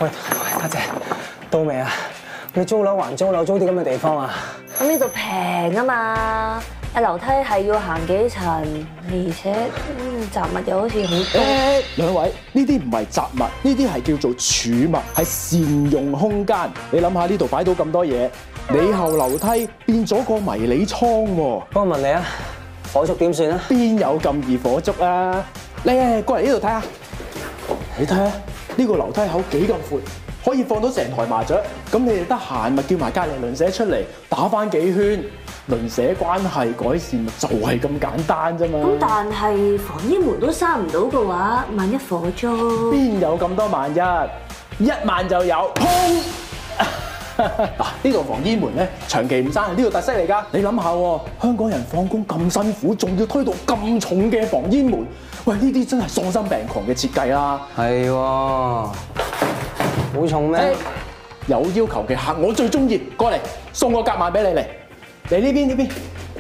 喂，家姐，到未啊？你租樓還租樓，租啲咁嘅地方啊？ 咁呢度平啊嘛，樓梯係要行幾層，而且雜物又好似好多。 兩位，呢啲唔係雜物，呢啲係叫做儲物，係善用空間。你諗下呢度擺到咁多嘢，你後樓梯變咗個迷你倉喎。 幫我問你啊，火燭點算啊？ 邊有咁易火燭啊？嚟過嚟呢度睇下，你睇下呢個樓梯口幾咁闊，可以放到成台麻雀。咁你哋得閒咪叫埋隔離鄰舍出嚟打翻幾圈，鄰舍關係改善就係咁簡單啫嘛。 咁但係防煙門都閂唔到嘅話，萬一火燭， 邊有咁多萬一？1萬就有，砰！嗱，呢度防煙門咧，長期唔閂係呢度特色嚟㗎。你諗下喎，香港人放工咁辛苦，仲要推到咁重嘅防煙門，喂，呢啲真係喪心病狂嘅設計啦。 係喎，好重咩？ 有要求嘅客我最中意，過嚟送個夾萬俾你嚟。嚟呢邊，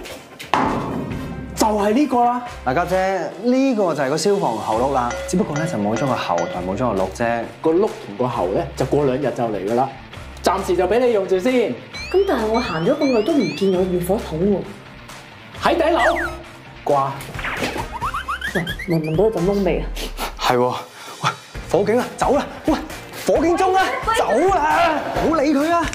就係呢個啦。 嗱，家姐，呢個就係個消防喉轆啦，只不過咧就冇咗個喉同埋冇咗個轆啫。 個轆同個喉咧就過2日就嚟㗎啦。暫時就俾你用住先。 咁但係我行咗咁耐都唔見有滅火筒喎。 喺頂樓掛。 喂，聞到一陣燶味啊！ 係喎，喂，火警啊，走啦！喂，火警鐘啊，走啦！唔好理佢啊！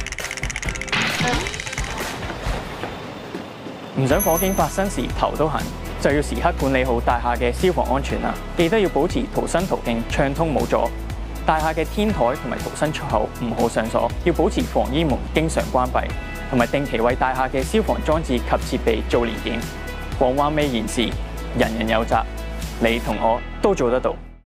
唔想火警發生時頭都痕，就要時刻管理好大廈嘅消防安全啦。記得要保持逃生途徑暢通冇阻，大廈嘅天台同埋逃生出口唔好上鎖，要保持防煙門經常關閉，同埋定期為大廈嘅消防裝置及設備做年檢。廣灣微言事，人人有責，你同我都做得到。